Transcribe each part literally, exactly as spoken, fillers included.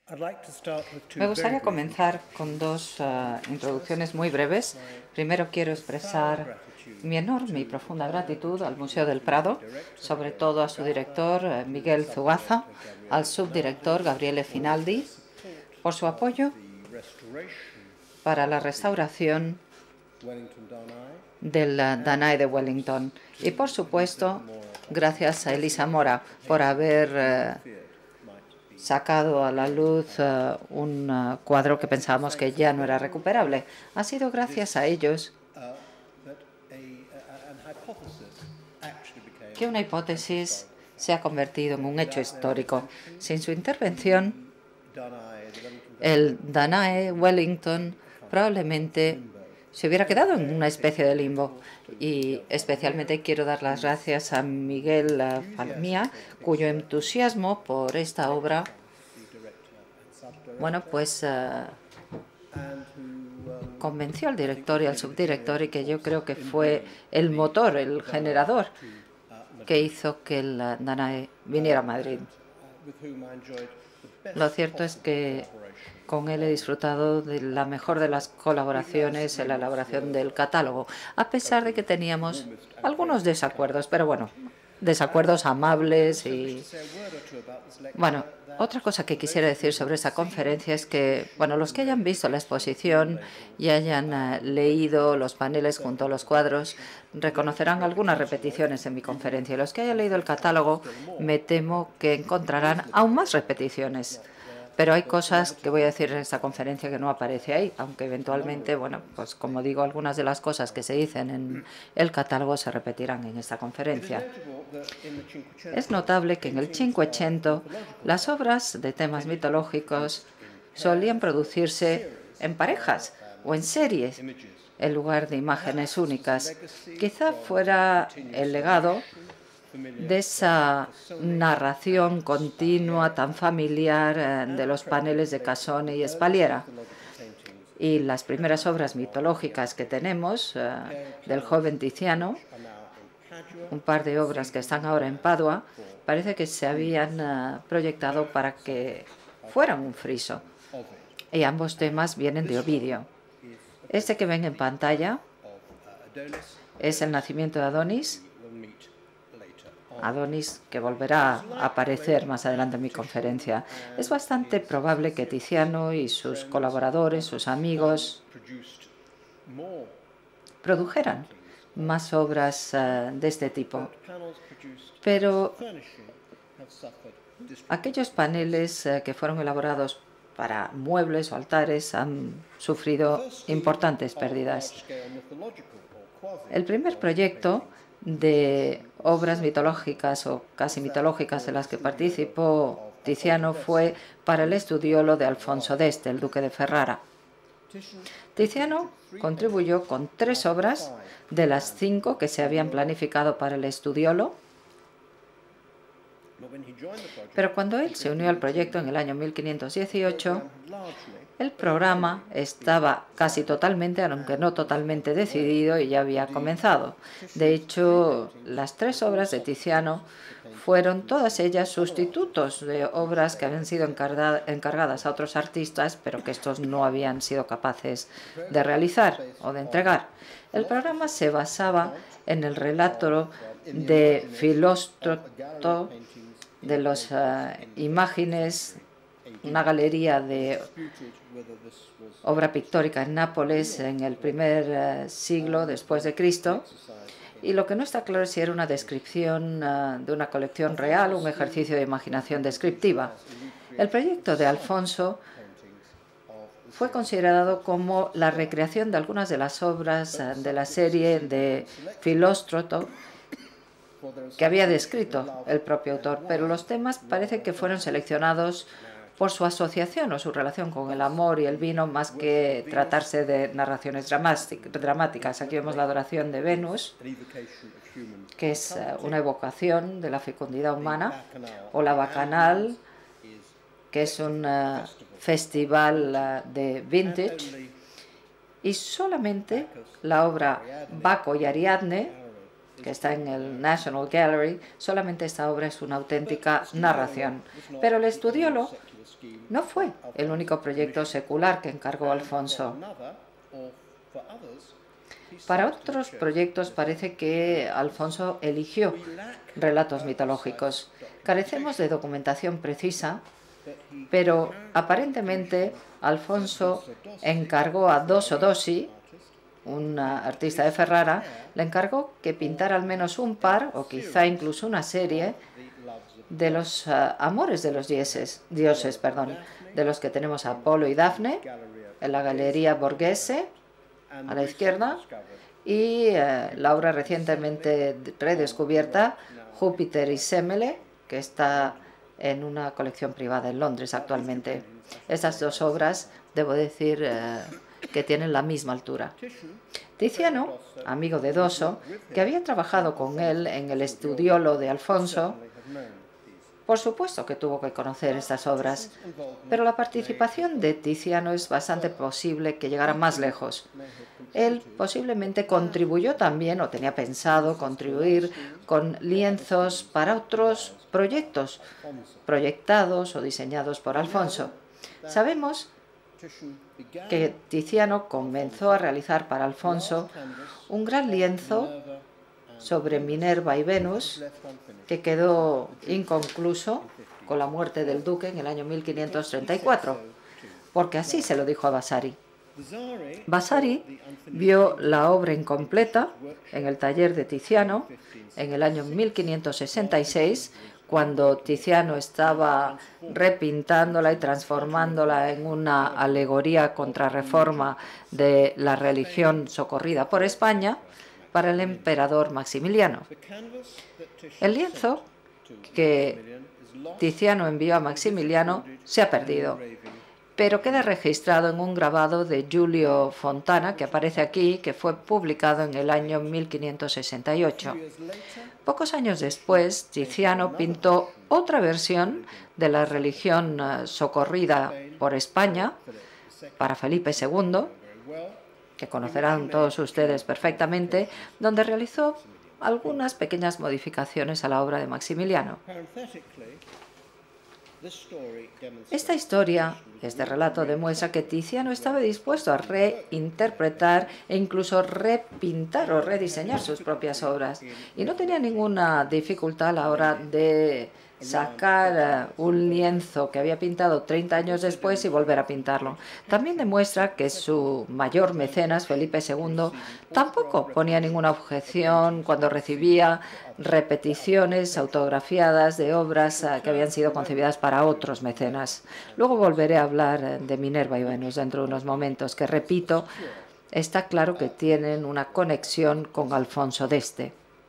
Me gustaría comenzar con dos uh, introducciones muy breves. Primero quiero expresar mi enorme y profunda gratitud al Museo del Prado, sobre todo a su director, uh, Miguel Zugaza, al subdirector, Gabriele Finaldi, por su apoyo para la restauración del uh, Danae de Wellington. Y, por supuesto, gracias a Elisa Mora por haber uh, sacado a la luz uh, un uh, cuadro que pensábamos que ya no era recuperable. Ha sido gracias a ellos que una hipótesis se ha convertido en un hecho histórico. Sin su intervención, el Danae Wellington probablemente se hubiera quedado en una especie de limbo. Y especialmente quiero dar las gracias a Miguel Falmía, cuyo entusiasmo por esta obra, bueno, pues uh, convenció al director y al subdirector, y que yo creo que fue el motor, el generador, que hizo que el Danae viniera a Madrid. Lo cierto es que con él he disfrutado de la mejor de las colaboraciones en la elaboración del catálogo, a pesar de que teníamos algunos desacuerdos, pero bueno, desacuerdos amables. Y bueno, otra cosa que quisiera decir sobre esta conferencia es que, bueno, los que hayan visto la exposición y hayan uh, leído los paneles junto a los cuadros, reconocerán algunas repeticiones en mi conferencia. Y los que hayan leído el catálogo, me temo que encontrarán aún más repeticiones. Pero hay cosas que voy a decir en esta conferencia que no aparece ahí, aunque eventualmente, bueno, pues como digo, algunas de las cosas que se dicen en el catálogo se repetirán en esta conferencia. Es notable que en el Cinquecento las obras de temas mitológicos solían producirse en parejas o en series, en lugar de imágenes únicas. Quizá fuera el legado de esa narración continua tan familiar eh, de los paneles de Casone y Spaliera. Y las primeras obras mitológicas que tenemos eh, del joven Tiziano, un par de obras que están ahora en Padua, parece que se habían uh, proyectado para que fueran un friso. Y ambos temas vienen de Ovidio. Este que ven en pantalla es el nacimiento de Adonis, Adonis que volverá a aparecer más adelante en mi conferencia. Es bastante probable que Tiziano y sus colaboradores, sus amigos, produjeran más obras uh, de este tipo. Pero aquellos paneles uh, que fueron elaborados para muebles o altares han sufrido importantes pérdidas. El primer proyecto de obras mitológicas o casi mitológicas en las que participó Tiziano fue para el Estudiolo de Alfonso d'Este, el duque de Ferrara. Tiziano contribuyó con tres obras de las cinco que se habían planificado para el Estudiolo, pero cuando él se unió al proyecto en el año mil quinientos dieciocho, el programa estaba casi totalmente, aunque no totalmente decidido, y ya había comenzado. De hecho, las tres obras de Tiziano fueron todas ellas sustitutos de obras que habían sido encargadas a otros artistas, pero que estos no habían sido capaces de realizar o de entregar. El programa se basaba en el relato de Filóstrato de las uh, imágenes, una galería de obra pictórica en Nápoles en el primer uh, siglo después de Cristo. Y lo que no está claro es si era una descripción uh, de una colección real o un ejercicio de imaginación descriptiva. El proyecto de Alfonso fue considerado como la recreación de algunas de las obras uh, de la serie de Filóstrato que había descrito el propio autor, pero los temas parece que fueron seleccionados por su asociación o su relación con el amor y el vino, más que tratarse de narraciones dramáticas. Aquí vemos la adoración de Venus, que es una evocación de la fecundidad humana, o la Bacanal, que es un uh, festival uh, de vintage, y solamente la obra Baco y Ariadne, que está en el National Gallery, solamente esta obra es una auténtica narración. Pero el Estudiolo No fue el único proyecto secular que encargó Alfonso. Para otros proyectos parece que Alfonso eligió relatos mitológicos. Carecemos de documentación precisa, pero aparentemente Alfonso encargó a Dosso Dossi, un artista de Ferrara, le encargó que pintara al menos un par, o quizá incluso una serie, de los uh, amores de los dioses, dioses perdón, de los que tenemos a Apolo y Dafne, en la Galería Borghese, a la izquierda, y uh, la obra recientemente redescubierta, Júpiter y Semele, que está en una colección privada en Londres actualmente. Estas dos obras, debo decir, uh, que tienen la misma altura. Tiziano, amigo de Dosso, que había trabajado con él en el Studiolo de Alfonso, por supuesto que tuvo que conocer estas obras, pero la participación de Tiziano es bastante posible que llegara más lejos. Él posiblemente contribuyó también, o tenía pensado contribuir, con lienzos para otros proyectos, proyectados o diseñados por Alfonso. Sabemos que Tiziano comenzó a realizar para Alfonso un gran lienzo sobre Minerva y Venus, que quedó inconcluso con la muerte del duque en el año mil quinientos treinta y cuatro, porque así se lo dijo a Vasari. Vasari vio la obra incompleta en el taller de Tiziano en el año mil quinientos sesenta y seis, cuando Tiziano estaba repintándola y transformándola en una alegoría contrarreforma de la religión socorrida por España para el emperador Maximiliano. El lienzo que Tiziano envió a Maximiliano se ha perdido, pero queda registrado en un grabado de Giulio Fontana, que aparece aquí, que fue publicado en el año mil quinientos sesenta y ocho. Pocos años después, Tiziano pintó otra versión de la religión socorrida por España para Felipe segundo, que conocerán todos ustedes perfectamente, donde realizó algunas pequeñas modificaciones a la obra de Maximiliano. Esta historia, este relato, demuestra que Tiziano estaba dispuesto a reinterpretar e incluso repintar o rediseñar sus propias obras, y no tenía ninguna dificultad a la hora de sacar uh, un lienzo que había pintado treinta años después y volver a pintarlo. También demuestra que su mayor mecenas, Felipe segundo, tampoco ponía ninguna objeción cuando recibía repeticiones autografiadas de obras uh, que habían sido concebidas para otros mecenas. Luego volveré a hablar de Minerva y Venus dentro de unos momentos, que, repito, está claro que tienen una conexión con Alfonso d'Este.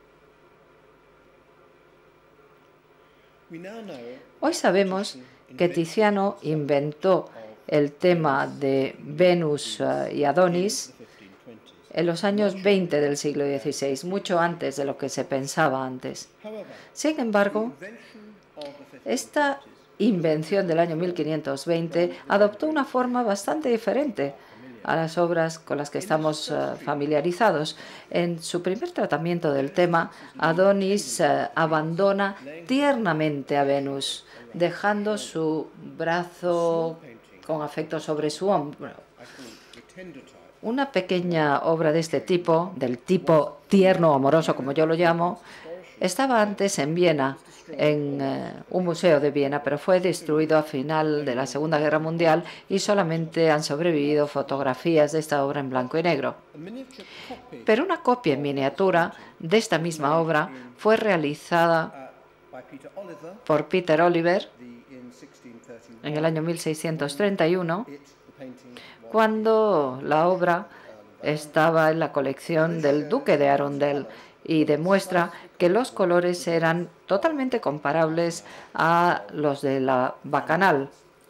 Hoy sabemos que Tiziano inventó el tema de Venus y Adonis en los años veinte del siglo dieciséis, mucho antes de lo que se pensaba antes. Sin embargo, esta invención del año mil quinientos veinte adoptó una forma bastante diferente a las obras con las que estamos uh, familiarizados. En su primer tratamiento del tema, Adonis uh, abandona tiernamente a Venus, dejando su brazo con afecto sobre su hombro. Una pequeña obra de este tipo, del tipo tierno amoroso, como yo lo llamo, estaba antes en Viena, en uh, un museo de Viena, pero fue destruido a final de la Segunda Guerra Mundial y solamente han sobrevivido fotografías de esta obra en blanco y negro. Pero una copia en miniatura de esta misma obra fue realizada por Peter Oliver en el año mil seiscientos treinta y uno, cuando la obra estaba en la colección del duque de Arundel, y demuestra que los colores eran totalmente comparables a los de la Bacanal.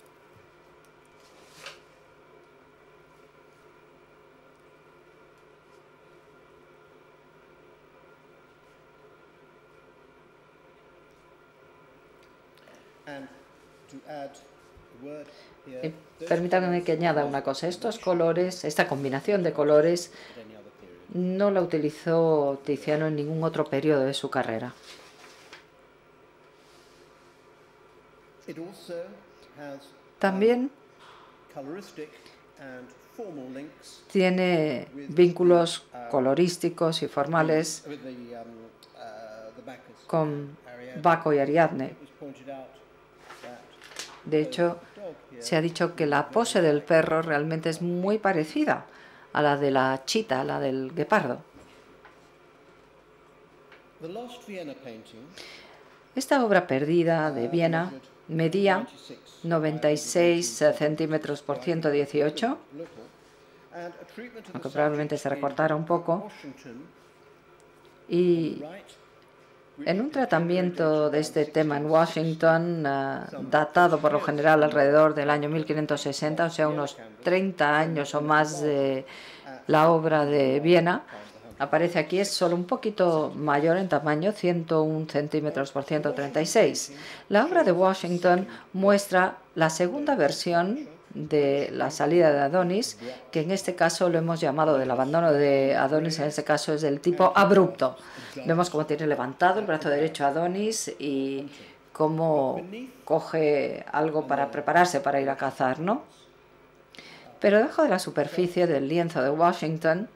Y permítanme que añada una cosa. Estos colores, esta combinación de colores, no la utilizó Tiziano en ningún otro periodo de su carrera. También tiene vínculos colorísticos y formales con Baco y Ariadne. De hecho, se ha dicho que la pose del perro realmente es muy parecida a la de la chita, a la del guepardo. Esta obra perdida de Viena medía noventa y seis centímetros por ciento dieciocho, aunque probablemente se recortara un poco, y en un tratamiento de este tema en Washington, uh, datado por lo general alrededor del año mil quinientos sesenta, o sea, unos treinta años o más de la obra de Viena, aparece aquí, es solo un poquito mayor en tamaño, ciento uno centímetros por ciento treinta y seis. La obra de Washington muestra la segunda versión de la salida de Adonis, que en este caso lo hemos llamado del abandono de Adonis, en este caso es del tipo abrupto. Vemos cómo tiene levantado el brazo derecho Adonis y cómo coge algo para prepararse para ir a cazar, ¿no? Pero debajo de la superficie del lienzo de Washington,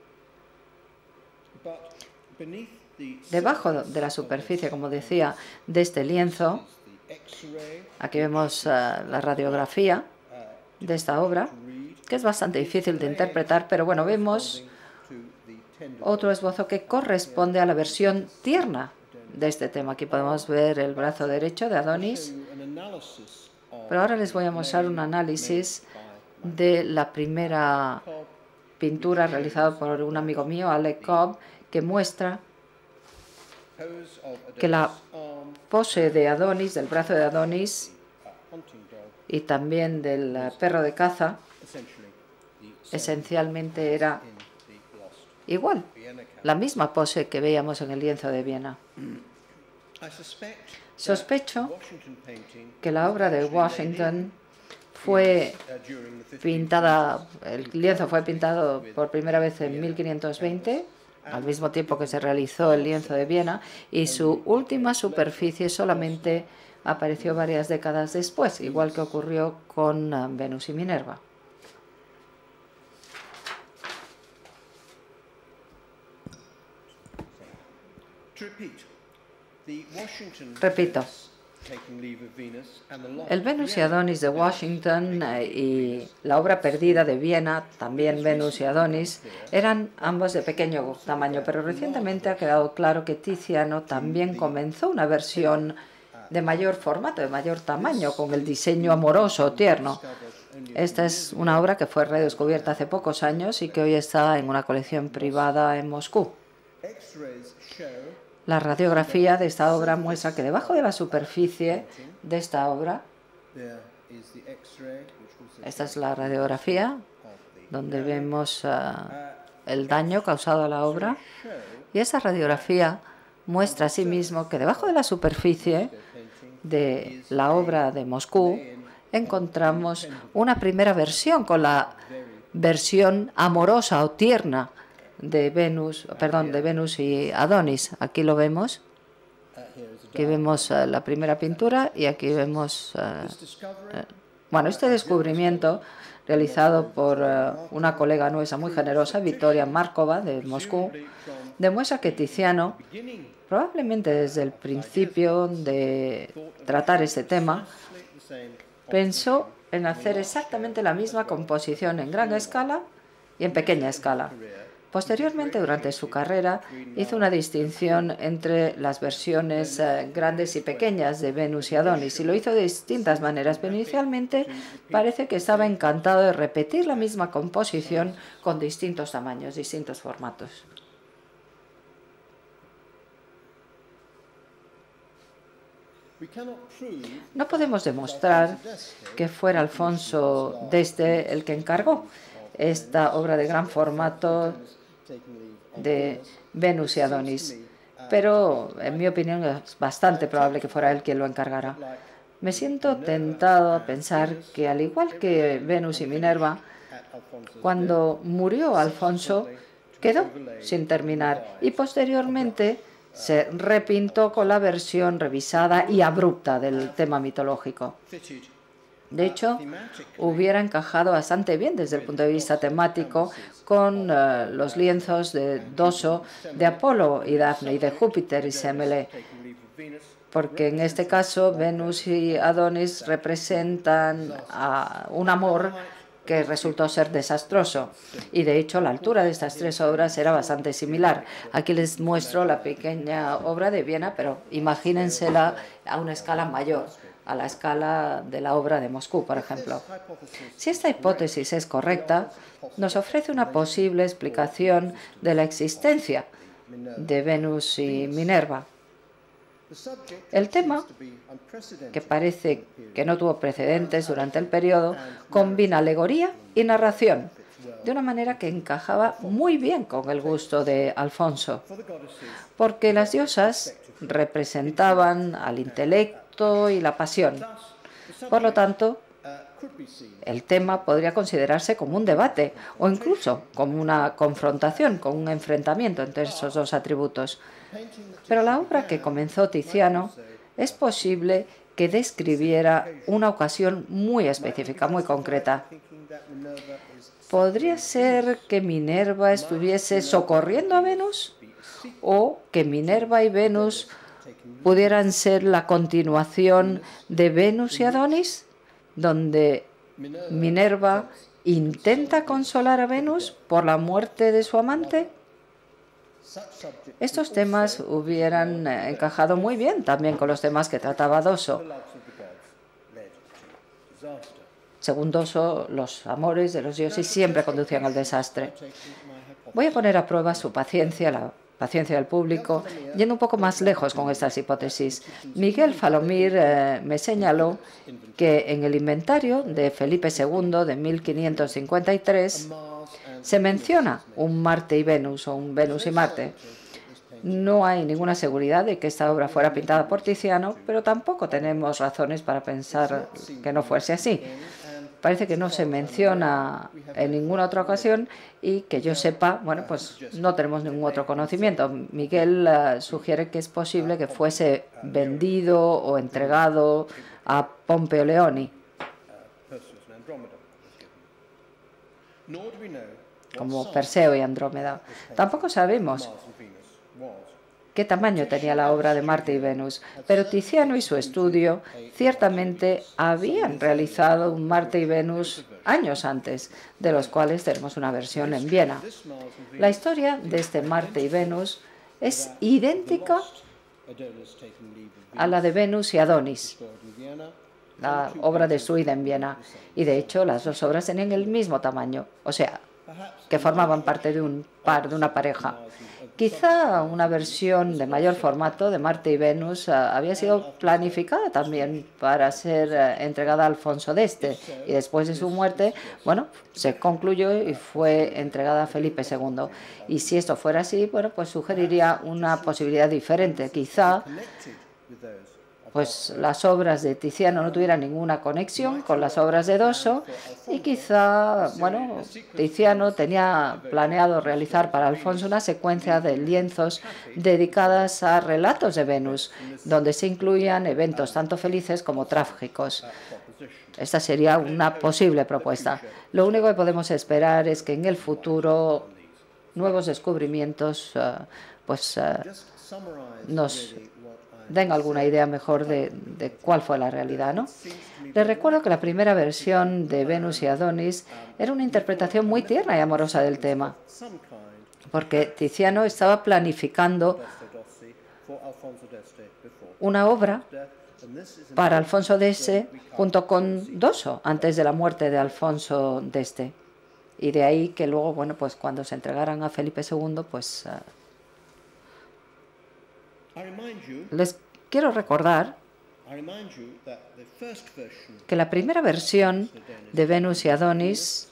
debajo de la superficie, como decía, de este lienzo, aquí vemos uh, la radiografía de esta obra, que es bastante difícil de interpretar, pero bueno, vemos otro esbozo que corresponde a la versión tierna de este tema. Aquí podemos ver el brazo derecho de Adonis, pero ahora les voy a mostrar un análisis de la primera pintura realizada por un amigo mío, Alec Cobb, que muestra que la pose de Adonis, del brazo de Adonis y también del perro de caza, esencialmente era igual, la misma pose que veíamos en el lienzo de Viena. Sospecho que la obra de Washington fue pintada, el lienzo fue pintado por primera vez en mil quinientos veinte, al mismo tiempo que se realizó el lienzo de Viena, y su última superficie solamente apareció varias décadas después, igual que ocurrió con Venus y Minerva. Repito, el Venus y Adonis de Washington y la obra perdida de Viena, también Venus y Adonis, eran ambos de pequeño tamaño, pero recientemente ha quedado claro que Tiziano también comenzó una versión de mayor formato, de mayor tamaño, con el diseño amoroso, tierno. Esta es una obra que fue redescubierta hace pocos años y que hoy está en una colección privada en Moscú. La radiografía de esta obra muestra que debajo de la superficie de esta obra, esta es la radiografía donde vemos uh, el daño causado a la obra, y esa radiografía muestra asimismo que debajo de la superficie de la obra de Moscú encontramos una primera versión con la versión amorosa o tierna de Venus, perdón, de Venus y Adonis. Aquí lo vemos. Aquí vemos uh, la primera pintura y aquí vemos, uh, uh, bueno, este descubrimiento realizado por uh, una colega nuestra muy generosa, Victoria Markova, de Moscú, demuestra que Tiziano, probablemente desde el principio de tratar este tema, pensó en hacer exactamente la misma composición en gran escala y en pequeña escala. Posteriormente, durante su carrera, hizo una distinción entre las versiones eh, grandes y pequeñas de Venus y Adonis, y lo hizo de distintas maneras, pero inicialmente parece que estaba encantado de repetir la misma composición con distintos tamaños, distintos formatos. No podemos demostrar que fuera Alfonso d'Este el que encargó esta obra de gran formato de Venus y Adonis, pero en mi opinión es bastante probable que fuera él quien lo encargara. Me siento tentado a pensar que, al igual que Venus y Minerva, cuando murió Alfonso quedó sin terminar y posteriormente se repintó con la versión revisada y abrupta del tema mitológico. De hecho, hubiera encajado bastante bien desde el punto de vista temático con uh, los lienzos de Doso de Apolo y Dafne y de Júpiter y Semele, porque en este caso Venus y Adonis representan uh, un amor que resultó ser desastroso. Y de hecho la altura de estas tres obras era bastante similar. Aquí les muestro la pequeña obra de Viena, pero imagínensela a una escala mayor, a la escala de la obra de Moscú, por ejemplo. Si esta hipótesis es correcta, nos ofrece una posible explicación de la existencia de Venus y Minerva. El tema, que parece que no tuvo precedentes durante el periodo, combina alegoría y narración de una manera que encajaba muy bien con el gusto de Alfonso, porque las diosas representaban al intelecto y la pasión. Por lo tanto, el tema podría considerarse como un debate o incluso como una confrontación, con un enfrentamiento entre esos dos atributos. Pero la obra que comenzó Tiziano es posible que describiera una ocasión muy específica, muy concreta. ¿Podría ser que Minerva estuviese socorriendo a Venus? ¿O que Minerva y Venus pudieran ser la continuación de Venus y Adonis, donde Minerva intenta consolar a Venus por la muerte de su amante? Estos temas hubieran encajado muy bien también con los temas que trataba Doso. Según Doso, los amores de los dioses siempre conducían al desastre. Voy a poner a prueba su paciencia, la paciencia del público, yendo un poco más lejos con estas hipótesis. Miguel Falomir eh, me señaló que en el inventario de Felipe segundo de mil quinientos cincuenta y tres se menciona un Marte y Venus o un Venus y Marte. No hay ninguna seguridad de que esta obra fuera pintada por Tiziano, pero tampoco tenemos razones para pensar que no fuese así. Parece que no se menciona en ninguna otra ocasión y que yo sepa, bueno, pues no tenemos ningún otro conocimiento. Miguel uh, sugiere que es posible que fuese vendido o entregado a Pompeo Leoni, como Perseo y Andrómeda. Tampoco sabemos qué tamaño tenía la obra de Marte y Venus, pero Tiziano y su estudio ciertamente habían realizado un Marte y Venus años antes, de los cuales tenemos una versión en Viena. La historia de este Marte y Venus es idéntica a la de Venus y Adonis, la obra destruida en Viena, y de hecho las dos obras tenían el mismo tamaño, o sea, que formaban parte de un par, de una pareja. Quizá una versión de mayor formato de Marte y Venus uh, había sido planificada también para ser uh, entregada a Alfonso de Este, y después de su muerte, bueno, se concluyó y fue entregada a Felipe segundo. Y si esto fuera así, bueno, pues sugeriría una posibilidad diferente. Quizá pues las obras de Tiziano no tuvieran ninguna conexión con las obras de Doso y quizá, bueno, Tiziano tenía planeado realizar para Alfonso una secuencia de lienzos dedicadas a relatos de Venus, donde se incluían eventos tanto felices como trágicos. Esta sería una posible propuesta. Lo único que podemos esperar es que en el futuro nuevos descubrimientos uh, pues, uh, nos den alguna idea mejor de, de cuál fue la realidad, ¿no? Les recuerdo que la primera versión de Venus y Adonis era una interpretación muy tierna y amorosa del tema, porque Tiziano estaba planificando una obra para Alfonso de Este junto con Doso antes de la muerte de Alfonso de Este. Y de ahí que luego, bueno, pues cuando se entregaran a Felipe segundo, pues uh, les quiero recordar que la primera versión de Venus y Adonis,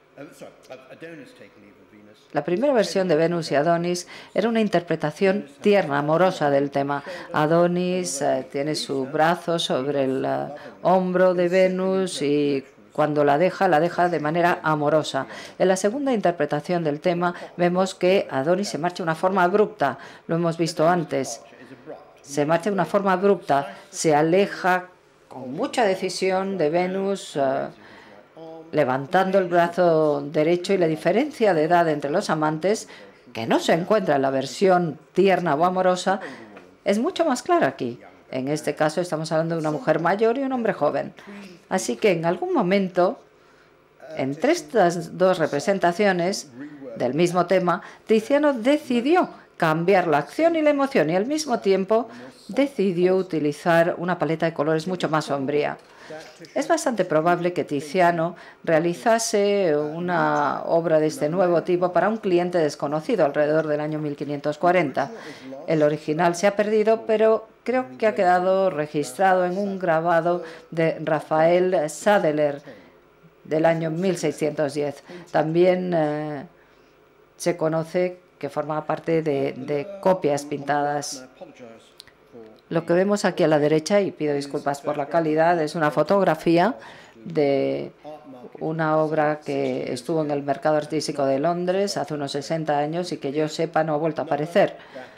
la primera versión de Venus y Adonis era una interpretación tierna, amorosa del tema. Adonis uh, tiene su brazo sobre el uh, hombro de Venus y cuando la deja, la deja de manera amorosa. En la segunda interpretación del tema vemos que Adonis se marcha de una forma abrupta, lo hemos visto antes. Se marcha de una forma abrupta, se aleja con mucha decisión de Venus uh, levantando el brazo derecho, y la diferencia de edad entre los amantes, que no se encuentra en la versión tierna o amorosa, es mucho más clara aquí. En este caso estamos hablando de una mujer mayor y un hombre joven. Así que en algún momento, entre estas dos representaciones del mismo tema, Tiziano decidió cambiar la acción y la emoción, y al mismo tiempo decidió utilizar una paleta de colores mucho más sombría. Es bastante probable que Tiziano realizase una obra de este nuevo tipo para un cliente desconocido alrededor del año mil quinientos cuarenta. El original se ha perdido, pero creo que ha quedado registrado en un grabado de Rafael Sadeler del año mil seiscientos diez. También eh, se conoce que forma parte de, de copias pintadas. Lo que vemos aquí a la derecha, y pido disculpas por la calidad, es una fotografía de una obra que estuvo en el mercado artístico de Londres hace unos sesenta años y que yo sepa no ha vuelto a aparecer.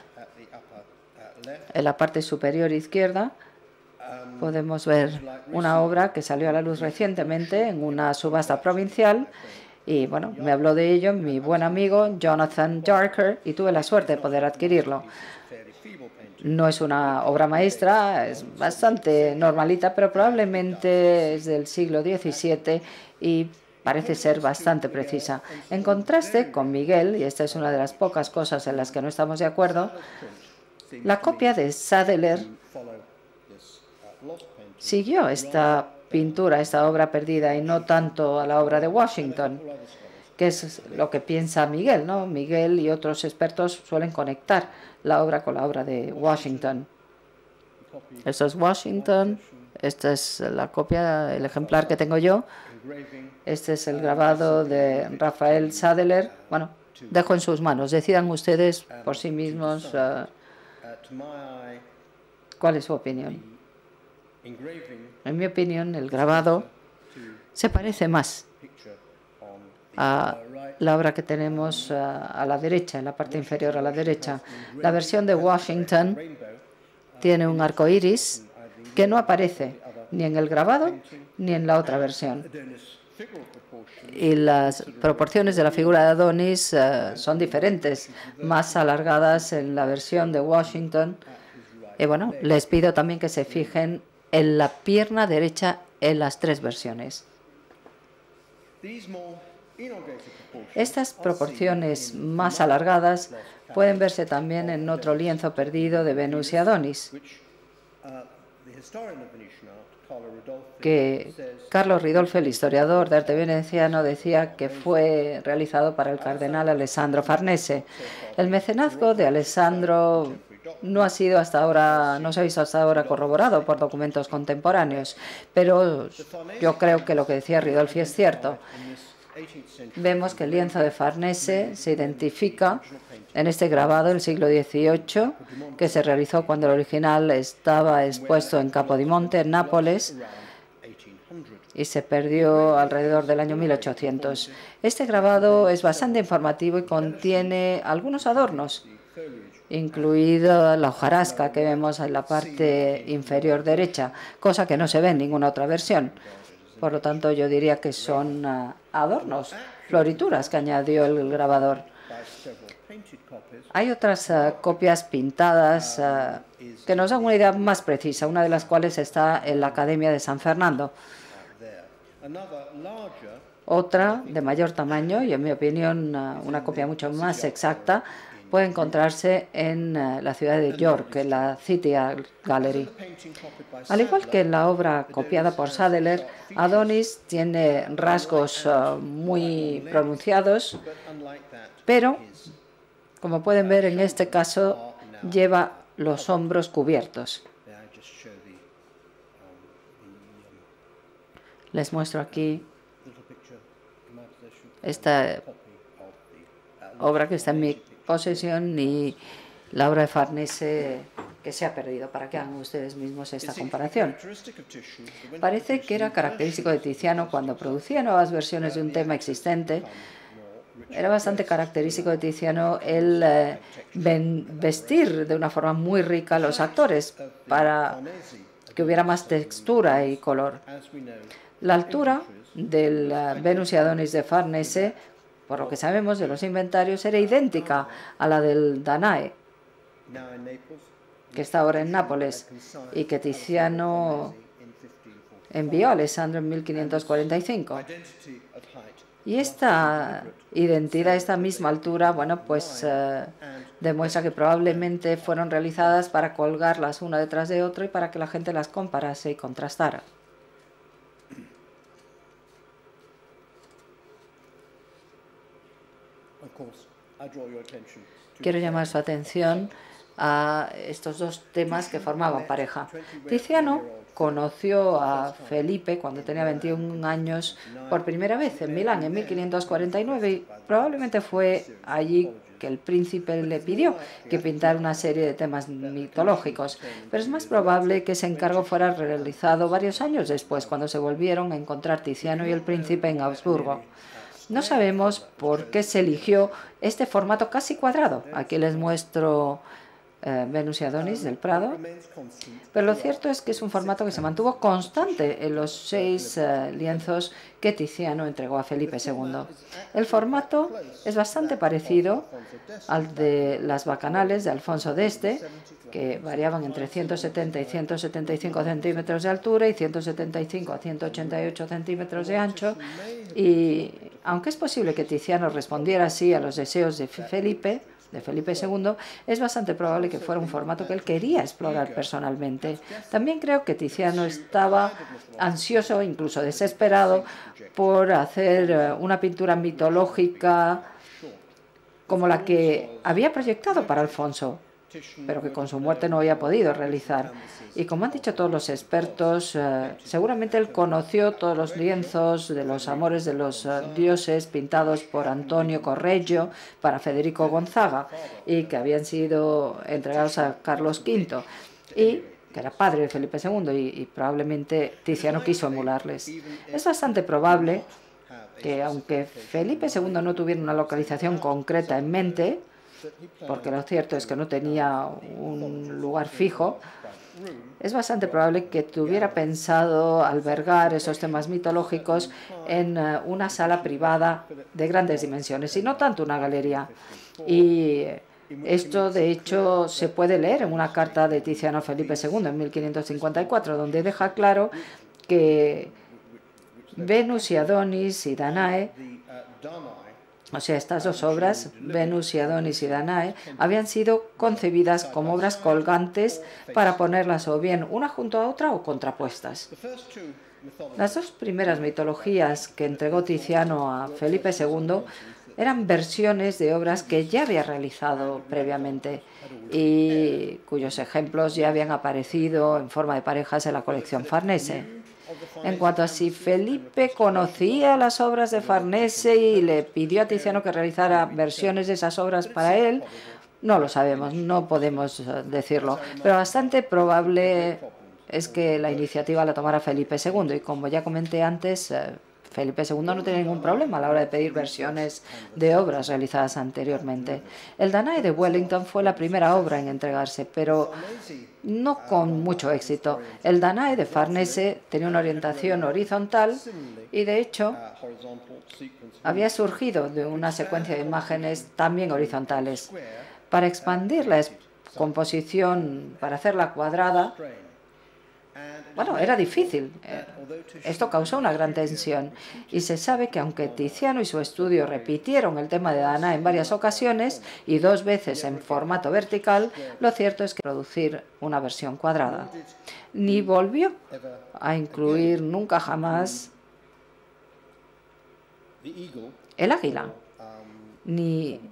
En la parte superior izquierda podemos ver una obra que salió a la luz recientemente en una subasta provincial. Y bueno, me habló de ello mi buen amigo Jonathan Jarker y tuve la suerte de poder adquirirlo. No es una obra maestra, es bastante normalita, pero probablemente es del siglo diecisiete y parece ser bastante precisa. En contraste con Miguel, y esta es una de las pocas cosas en las que no estamos de acuerdo, la copia de Sadeler siguió esta pintura, esta obra perdida, y no tanto a la obra de Washington, que es lo que piensa Miguel, ¿no? Miguel y otros expertos suelen conectar la obra con la obra de Washington. Esto es Washington, esta es la copia, el ejemplar que tengo yo. Este es el grabado de Rafael Sadeler. Bueno, dejo en sus manos. Decidan ustedes por sí mismos uh, cuál es su opinión. En mi opinión, el grabado se parece más a la obra que tenemos a, a la derecha, en la parte inferior a la derecha. La versión de Washington tiene un arco iris que no aparece ni en el grabado ni en la otra versión. Y las proporciones de la figura de Adonis uh, son diferentes, más alargadas en la versión de Washington. Y bueno, les pido también que se fijen en la pierna derecha en las tres versiones. Estas proporciones más alargadas pueden verse también en otro lienzo perdido de Venus y Adonis, que Carlo Ridolfi, el historiador de arte veneciano, decía que fue realizado para el cardenal Alessandro Farnese. El mecenazgo de Alessandro no ha sido hasta ahora, no se ha visto hasta ahora corroborado por documentos contemporáneos, pero yo creo que lo que decía Ridolfi es cierto. Vemos que el lienzo de Farnese se identifica en este grabado del siglo dieciocho, que se realizó cuando el original estaba expuesto en Capodimonte, en Nápoles, y se perdió alrededor del año mil ochocientos. Este grabado es bastante informativo y contiene algunos adornos, incluida la hojarasca que vemos en la parte inferior derecha, cosa que no se ve en ninguna otra versión. Por lo tanto, yo diría que son uh, adornos, florituras que añadió el grabador. Hay otras uh, copias pintadas uh, que nos dan una idea más precisa, una de las cuales está en la Academia de San Fernando. Otra, de mayor tamaño y, en mi opinión, uh, una copia mucho más exacta, puede encontrarse en uh, la ciudad de York, en la City Gallery. Al igual que en la obra copiada por Sadeler, Adonis tiene rasgos uh, muy pronunciados, pero, como pueden ver en este caso, lleva los hombros cubiertos. Les muestro aquí esta obra que está en mi posesión y la obra de Farnese que se ha perdido, para que hagan ustedes mismos esta comparación. Parece que era característico de Tiziano cuando producía nuevas versiones de un tema existente. Era bastante característico de Tiziano el eh, vestir de una forma muy rica a los actores para que hubiera más textura y color. La altura del uh, Venus y Adonis de Farnese, por lo que sabemos de los inventarios, era idéntica a la del Danae, que está ahora en Nápoles y que Tiziano envió a Alessandro en mil quinientos cuarenta y cinco. Y esta identidad, esta misma altura, bueno, pues eh, demuestra que probablemente fueron realizadas para colgarlas una detrás de otra y para que la gente las comparase y contrastara. Quiero llamar su atención a estos dos temas que formaban pareja. Tiziano conoció a Felipe cuando tenía veintiún años por primera vez en Milán en mil quinientos cuarenta y nueve y probablemente fue allí que el príncipe le pidió que pintara una serie de temas mitológicos, pero es más probable que ese encargo fuera realizado varios años después, cuando se volvieron a encontrar Tiziano y el príncipe en Augsburgo. No sabemos por qué se eligió este formato casi cuadrado. Aquí les muestro eh, Venus y Adonis del Prado, pero lo cierto es que es un formato que se mantuvo constante en los seis eh, lienzos que Tiziano entregó a Felipe segundo. El formato es bastante parecido al de las bacanales de Alfonso de Este, que variaban entre ciento setenta y ciento setenta y cinco centímetros de altura y ciento setenta y cinco a ciento ochenta y ocho centímetros de ancho. Y aunque es posible que Tiziano respondiera así a los deseos de Felipe, de Felipe segundo, es bastante probable que fuera un formato que él quería explorar personalmente. También creo que Tiziano estaba ansioso, incluso desesperado, por hacer una pintura mitológica como la que había proyectado para Alfonso, pero que con su muerte no había podido realizar. Y como han dicho todos los expertos, eh, seguramente él conoció todos los lienzos de los amores de los eh, dioses pintados por Antonio Correggio para Federico Gonzaga y que habían sido entregados a Carlos quinto y que era padre de Felipe segundo y, y probablemente Tiziano quiso emularles. Es bastante probable que aunque Felipe segundo no tuviera una localización concreta en mente, porque lo cierto es que no tenía un lugar fijo, es bastante probable que tuviera pensado albergar esos temas mitológicos en una sala privada de grandes dimensiones y no tanto una galería. Y esto, de hecho, se puede leer en una carta de Tiziano a Felipe segundo en mil quinientos cincuenta y cuatro, donde deja claro que Venus y Adonis y Danae, o sea, estas dos obras, Venus y Adonis y Danae, habían sido concebidas como obras colgantes para ponerlas o bien una junto a otra o contrapuestas. Las dos primeras mitologías que entregó Tiziano a Felipe segundo eran versiones de obras que ya había realizado previamente y cuyos ejemplos ya habían aparecido en forma de parejas en la colección Farnese. En cuanto a si Felipe conocía las obras de Farnese y le pidió a Tiziano que realizara versiones de esas obras para él, no lo sabemos, no podemos decirlo, pero bastante probable es que la iniciativa la tomara Felipe segundo y, como ya comenté antes, Felipe segundo no tenía ningún problema a la hora de pedir versiones de obras realizadas anteriormente. El Danae de Wellington fue la primera obra en entregarse, pero no con mucho éxito. El Danae de Farnese tenía una orientación horizontal y, de hecho, había surgido de una secuencia de imágenes también horizontales. Para expandir la composición, para hacerla cuadrada, bueno, era difícil. Esto causó una gran tensión y se sabe que aunque Tiziano y su estudio repitieron el tema de Danae en varias ocasiones y dos veces en formato vertical, lo cierto es que producir una versión cuadrada. Ni volvió a incluir nunca jamás el águila, ni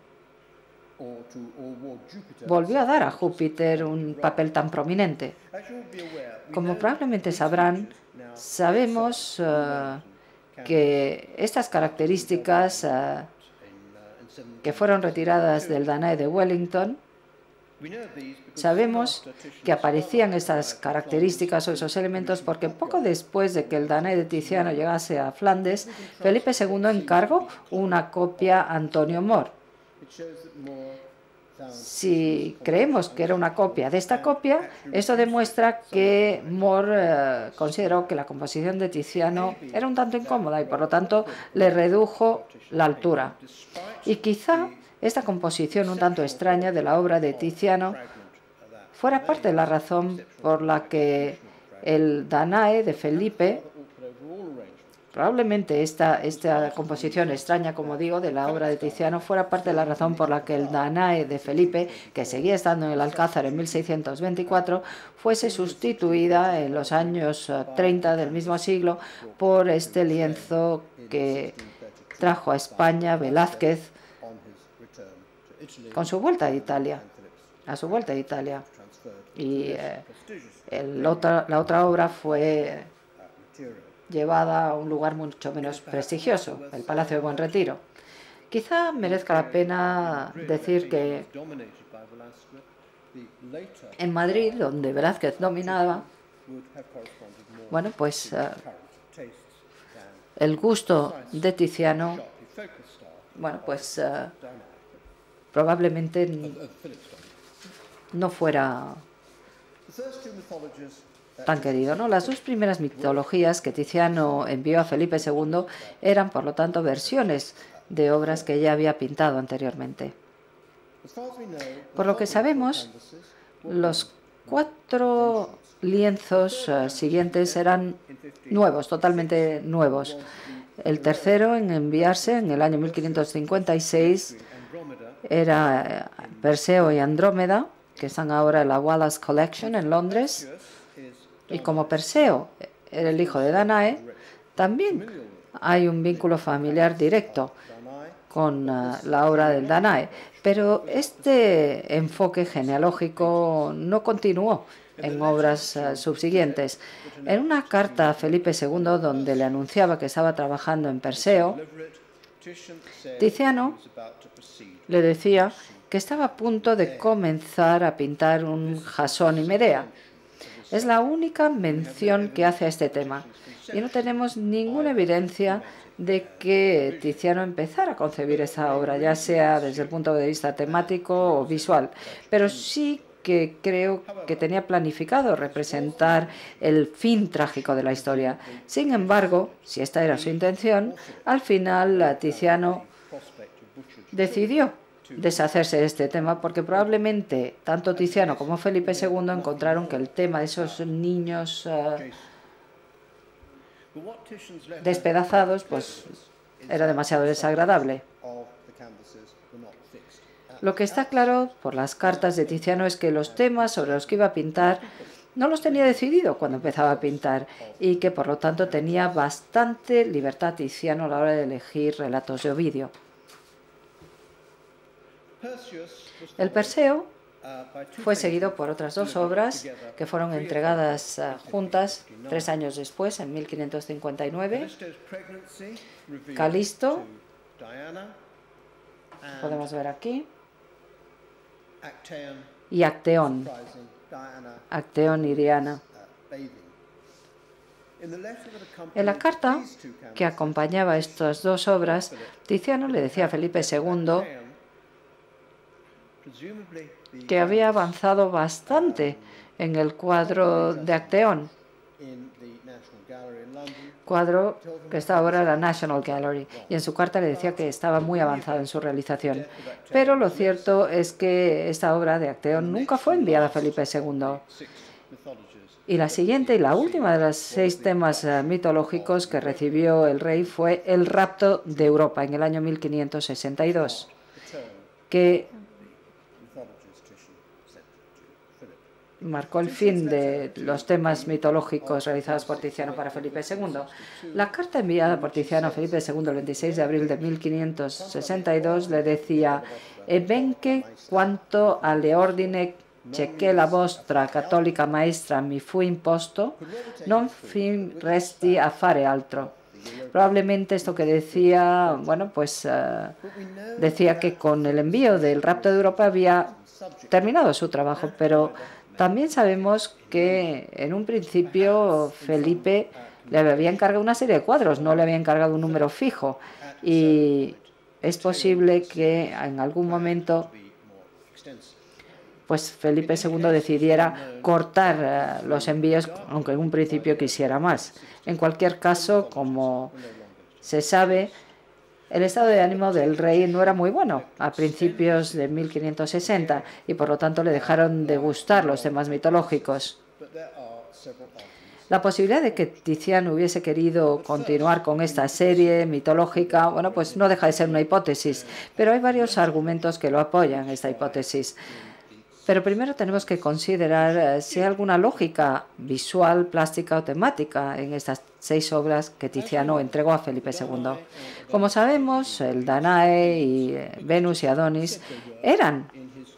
volvió a dar a Júpiter un papel tan prominente. Como probablemente sabrán, sabemos uh, que estas características uh, que fueron retiradas del Danae de Wellington, sabemos que aparecían estas características o esos elementos porque poco después de que el Danae de Tiziano llegase a Flandes, Felipe segundo encargó una copia a Antonio Mor. Si creemos que era una copia de esta copia, esto demuestra que More eh, consideró que la composición de Tiziano era un tanto incómoda y, por lo tanto, le redujo la altura. Y quizá esta composición un tanto extraña de la obra de Tiziano fuera parte de la razón por la que el Danae de Felipe, probablemente esta, esta composición extraña, como digo, de la obra de Tiziano, fuera parte de la razón por la que el Danae de Felipe, que seguía estando en el Alcázar en mil seiscientos veinticuatro, fuese sustituida en los años treinta del mismo siglo por este lienzo que trajo a España Velázquez con su vuelta a Italia, a su vuelta a Italia. Y eh, el otra, la otra obra fue llevada a un lugar mucho menos prestigioso, el Palacio de Buen Retiro. Quizá merezca la pena decir que en Madrid, donde Velázquez dominaba, bueno, pues uh, el gusto de Tiziano, bueno, pues uh, probablemente no fuera tan querido, ¿no? Las dos primeras mitologías que Tiziano envió a Felipe segundo eran, por lo tanto, versiones de obras que ya había pintado anteriormente. Por lo que sabemos, los cuatro lienzos uh, siguientes eran nuevos, totalmente nuevos. El tercero en enviarse en el año mil quinientos cincuenta y seis era Perseo y Andrómeda, que están ahora en la Wallace Collection en Londres. Y como Perseo era el hijo de Danae, también hay un vínculo familiar directo con uh, la obra del Danae. Pero este enfoque genealógico no continuó en obras uh, subsiguientes. En una carta a Felipe segundo, donde le anunciaba que estaba trabajando en Perseo, Tiziano le decía que estaba a punto de comenzar a pintar un Jasón y Medea. Es la única mención que hace a este tema y no tenemos ninguna evidencia de que Tiziano empezara a concebir esa obra, ya sea desde el punto de vista temático o visual, pero sí que creo que tenía planificado representar el fin trágico de la historia. Sin embargo, si esta era su intención, al final Tiziano decidió deshacerse de este tema porque probablemente tanto Tiziano como Felipe segundo encontraron que el tema de esos niños uh, despedazados pues era demasiado desagradable. Lo que está claro por las cartas de Tiziano es que los temas sobre los que iba a pintar no los tenía decidido cuando empezaba a pintar y que por lo tanto tenía bastante libertad Tiziano a la hora de elegir relatos de Ovidio. El Perseo fue seguido por otras dos obras que fueron entregadas uh, juntas tres años después, en mil quinientos cincuenta y nueve. Calisto, podemos ver aquí, y Acteón, Acteón y Diana. En la carta que acompañaba estas dos obras, Tiziano le decía a Felipe segundo que había avanzado bastante en el cuadro de Acteón, cuadro que está ahora en la National Gallery, y en su carta le decía que estaba muy avanzado en su realización. Pero lo cierto es que esta obra de Acteón nunca fue enviada a Felipe segundo. Y la siguiente y la última de los seis temas uh, mitológicos que recibió el rey fue el rapto de Europa en el año mil quinientos sesenta y dos, que marcó el fin de los temas mitológicos realizados por Tiziano para Felipe segundo. La carta enviada por Tiziano a Felipe segundo el veintiséis de abril de mil quinientos sesenta y dos le decía «E benché quanto alle ordine che la vostra cattolica maestra mi fu imposto, non fin resti a fare altro». Probablemente esto que decía, bueno, pues uh, decía que con el envío del rapto de Europa había terminado su trabajo, pero también sabemos que en un principio Felipe le había encargado una serie de cuadros, no le había encargado un número fijo, y es posible que en algún momento pues Felipe segundo decidiera cortar uh, los envíos, aunque en un principio quisiera más. En cualquier caso, como se sabe, el estado de ánimo del rey no era muy bueno a principios de mil quinientos sesenta y por lo tanto le dejaron de gustar los temas mitológicos. La posibilidad de que Tiziano hubiese querido continuar con esta serie mitológica, bueno, pues no deja de ser una hipótesis, pero hay varios argumentos que lo apoyan, esta hipótesis. Pero primero tenemos que considerar si hay alguna lógica visual, plástica o temática en estas seis obras que Tiziano entregó a Felipe segundo. Como sabemos, el Danae y Venus y Adonis eran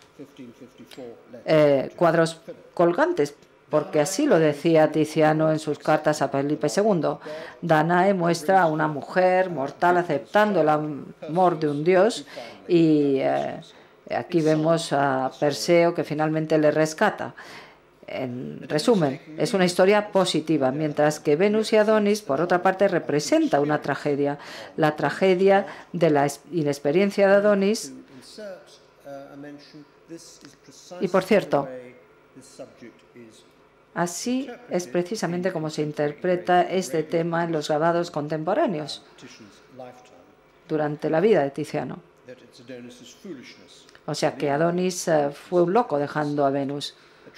eh, cuadros colgantes, porque así lo decía Tiziano en sus cartas a Felipe segundo. Danae muestra a una mujer mortal aceptando el amor de un dios y eh, aquí vemos a Perseo que finalmente le rescata. En resumen, es una historia positiva, mientras que Venus y Adonis, por otra parte, representa una tragedia. La tragedia de la inexperiencia de Adonis. Y, por cierto, así es precisamente como se interpreta este tema en los grabados contemporáneos durante la vida de Tiziano. O sea que Adonis uh, fue un loco dejando a Venus.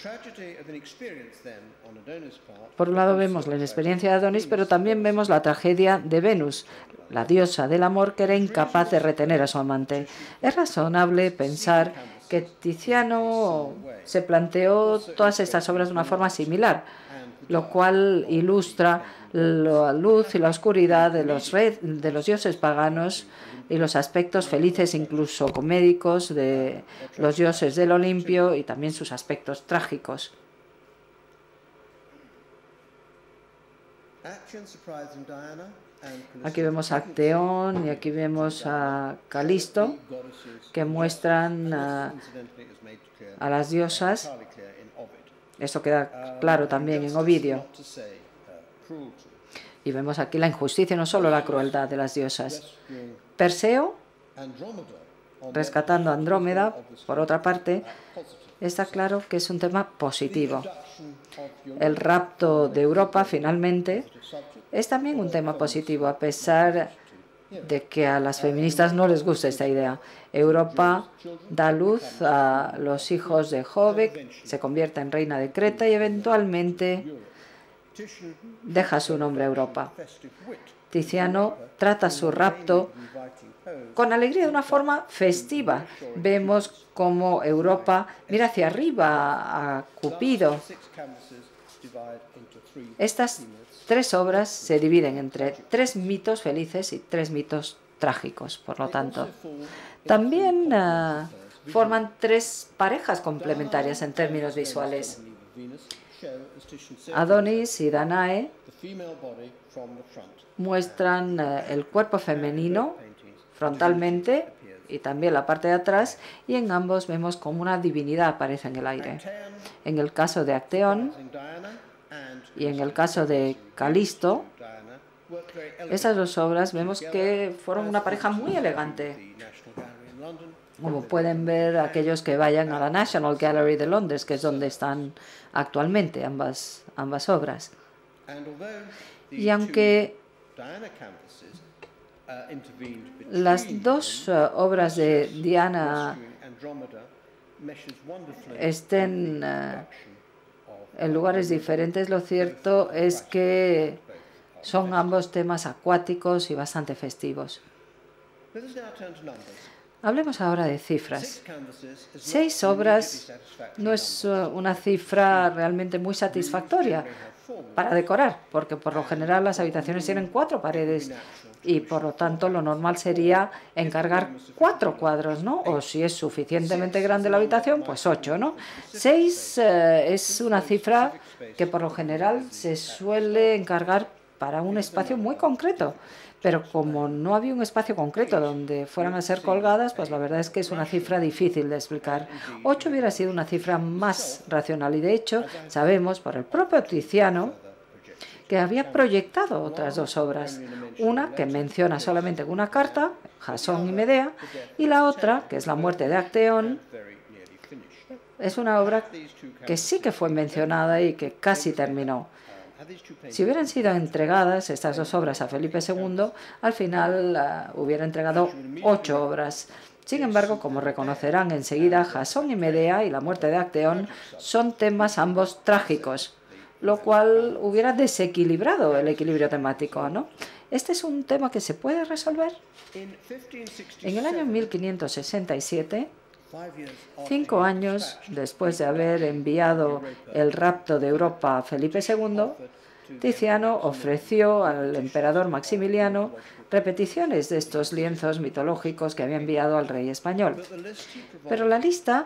Por un lado vemos la inexperiencia de Adonis, pero también vemos la tragedia de Venus, la diosa del amor que era incapaz de retener a su amante. Es razonable pensar que Tiziano se planteó todas estas obras de una forma similar, lo cual ilustra la luz y la oscuridad de los, red, de los dioses paganos y los aspectos felices, incluso comédicos, de los dioses del Olimpio y también sus aspectos trágicos. Aquí vemos a Acteón y aquí vemos a Calisto, que muestran a, a las diosas. Eso queda claro también en Ovidio. Y vemos aquí la injusticia, no solo la crueldad de las diosas. Perseo, rescatando a Andrómeda, por otra parte, está claro que es un tema positivo. El rapto de Europa, finalmente, es también un tema positivo, a pesar de que a las feministas no les gusta esta idea. Europa da luz a los hijos de Jove, se convierte en reina de Creta y eventualmente deja su nombre a Europa. Tiziano trata su rapto con alegría de una forma festiva. Vemos cómo Europa mira hacia arriba a Cupido. Estas tres obras se dividen entre tres mitos felices y tres mitos trágicos, por lo tanto. También uh, forman tres parejas complementarias en términos visuales. Adonis y Danae muestran uh, el cuerpo femenino frontalmente y también la parte de atrás, y en ambos vemos como una divinidad aparece en el aire. En el caso de Acteón y en el caso de Calisto, estas dos obras vemos que fueron una pareja muy elegante. Como pueden ver aquellos que vayan a la National Gallery de Londres, que es donde están actualmente ambas, ambas obras. Y aunque las dos uh, obras de Diana estén uh, en lugares diferentes, lo cierto es que son ambos temas acuáticos y bastante festivos. Hablemos ahora de cifras. Seis obras no es una cifra realmente muy satisfactoria para decorar, porque por lo general las habitaciones tienen cuatro paredes y por lo tanto lo normal sería encargar cuatro cuadros, ¿no? O si es suficientemente grande la habitación, pues ocho, ¿no? Seis eh, es una cifra que por lo general se suele encargar para un espacio muy concreto. Pero como no había un espacio concreto donde fueran a ser colgadas, pues la verdad es que es una cifra difícil de explicar. Ocho hubiera sido una cifra más racional y, de hecho, sabemos por el propio Tiziano que había proyectado otras dos obras. Una que menciona solamente una carta, Jasón y Medea, y la otra, que es la muerte de Acteón, es una obra que sí que fue mencionada y que casi terminó. Si hubieran sido entregadas estas dos obras a Felipe segundo, al final uh, hubiera entregado ocho obras. Sin embargo, como reconocerán enseguida, Jasón y Medea y la muerte de Acteón son temas ambos trágicos, lo cual hubiera desequilibrado el equilibrio temático, ¿no? Este es un tema que se puede resolver. En el año mil quinientos sesenta y siete, cinco años después de haber enviado el rapto de Europa a Felipe segundo, Tiziano ofreció al emperador Maximiliano repeticiones de estos lienzos mitológicos que había enviado al rey español. Pero la lista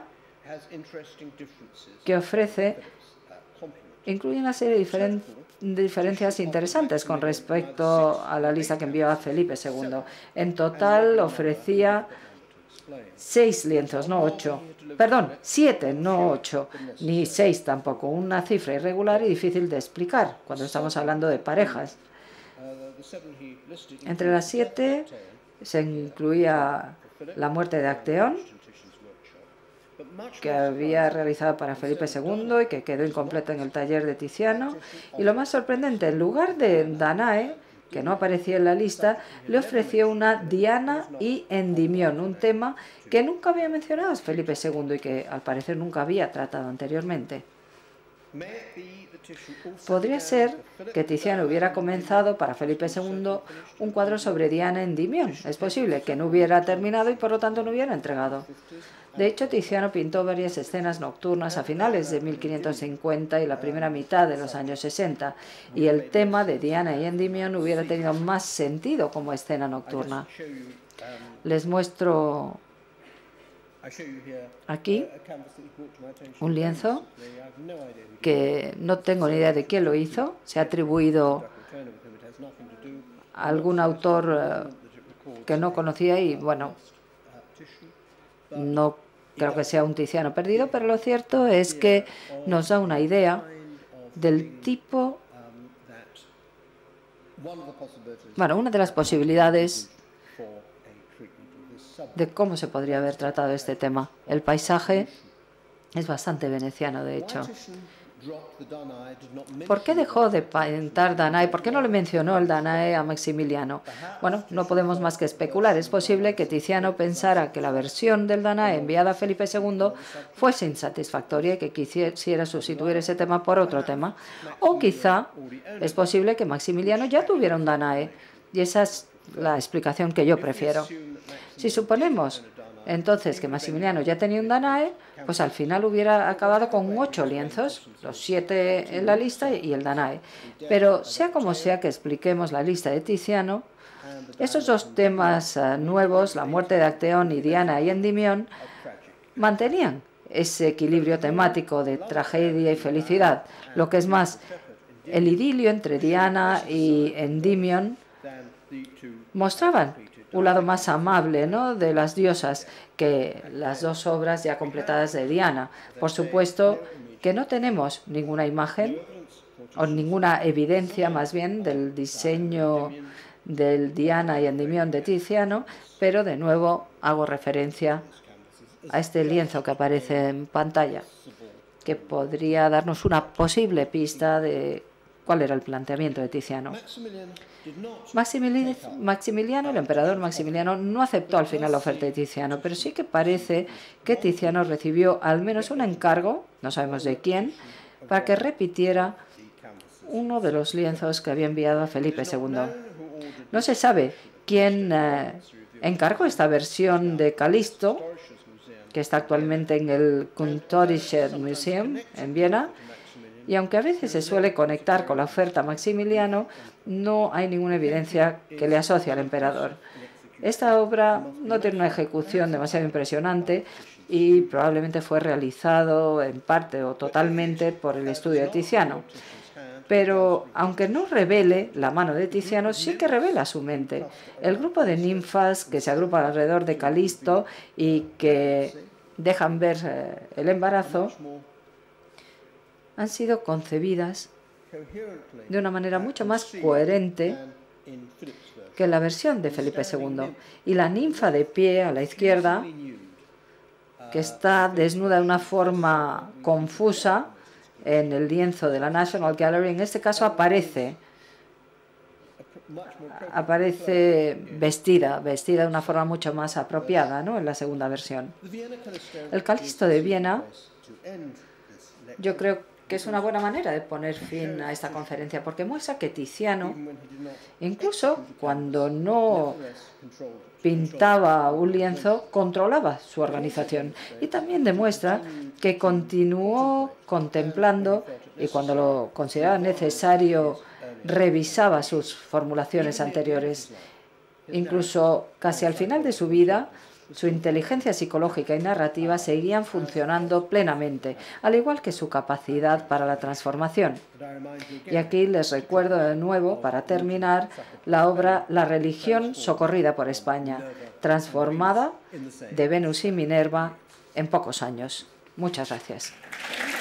que ofrece incluye una serie de diferen- diferencias interesantes con respecto a la lista que envió a Felipe segundo. En total ofrecía seis lienzos, no ocho. Perdón, siete, no ocho, ni seis tampoco. Una cifra irregular y difícil de explicar cuando estamos hablando de parejas. Entre las siete se incluía la muerte de Acteón, que había realizado para Felipe segundo y que quedó incompleta en el taller de Tiziano. Y lo más sorprendente, en lugar de Danae, que no aparecía en la lista, le ofreció una Diana y Endimión, un tema que nunca había mencionado Felipe segundo y que al parecer nunca había tratado anteriormente. Podría ser que Tiziano hubiera comenzado para Felipe segundo un cuadro sobre Diana Endimión. Es posible que no hubiera terminado y por lo tanto no hubiera entregado. De hecho, Tiziano pintó varias escenas nocturnas a finales de mil quinientos cincuenta y la primera mitad de los años sesenta, y el tema de Diana y Endymion hubiera tenido más sentido como escena nocturna. Les muestro aquí un lienzo que no tengo ni idea de quién lo hizo. Se ha atribuido a algún autor que no conocía y, bueno, no creo que sea un Tiziano perdido, pero lo cierto es que nos da una idea del tipo, bueno, una de las posibilidades de cómo se podría haber tratado este tema. El paisaje es bastante veneciano, de hecho. ¿Por qué dejó de pintar Danae? ¿Por qué no le mencionó el Danae a Maximiliano? Bueno, no podemos más que especular. Es posible que Tiziano pensara que la versión del Danae enviada a Felipe segundo fuese insatisfactoria y que quisiera sustituir ese tema por otro tema. O quizá es posible que Maximiliano ya tuviera un Danae. Y esa es la explicación que yo prefiero. Si suponemos entonces que Maximiliano ya tenía un Danae, pues al final hubiera acabado con ocho lienzos, los siete en la lista y el Danae. Pero sea como sea que expliquemos la lista de Tiziano, estos dos temas uh, nuevos, la muerte de Acteón y Diana y Endymion, mantenían ese equilibrio temático de tragedia y felicidad. Lo que es más, el idilio entre Diana y Endymion mostraban un lado más amable, ¿no?, de las diosas que las dos obras ya completadas de Diana. Por supuesto que no tenemos ninguna imagen o ninguna evidencia, más bien, del diseño del Diana y Endymion de Tiziano, pero de nuevo hago referencia a este lienzo que aparece en pantalla, que podría darnos una posible pista de cuál era el planteamiento de Tiziano. Maximiliano, el emperador Maximiliano, no aceptó al final la oferta de Tiziano, pero sí que parece que Tiziano recibió al menos un encargo, no sabemos de quién, para que repitiera uno de los lienzos que había enviado a Felipe segundo. No se sabe quién eh, encargó esta versión de Calisto, que está actualmente en el Kunsthistorisches Museum en Viena, y aunque a veces se suele conectar con la oferta a Maximiliano, no hay ninguna evidencia que le asocie al emperador. Esta obra no tiene una ejecución demasiado impresionante y probablemente fue realizado en parte o totalmente por el estudio de Tiziano. Pero aunque no revele la mano de Tiziano, sí que revela su mente. El grupo de ninfas que se agrupan alrededor de Calisto y que dejan ver eh, el embarazo han sido concebidas de una manera mucho más coherente que en la versión de Felipe segundo. Y la ninfa de pie a la izquierda que está desnuda de una forma confusa en el lienzo de la National Gallery. En este caso aparece, aparece vestida, vestida de una forma mucho más apropiada, ¿no?, en la segunda versión. El Calisto de Viena, yo creo que es una buena manera de poner fin a esta conferencia, porque muestra que Tiziano, incluso cuando no pintaba un lienzo, controlaba su organización. Y también demuestra que continuó contemplando y, cuando lo consideraba necesario, revisaba sus formulaciones anteriores. Incluso casi al final de su vida, su inteligencia psicológica y narrativa seguían funcionando plenamente, al igual que su capacidad para la transformación. Y aquí les recuerdo de nuevo, para terminar, la obra La religión socorrida por España, transformada de Venus y Minerva en pocos años. Muchas gracias.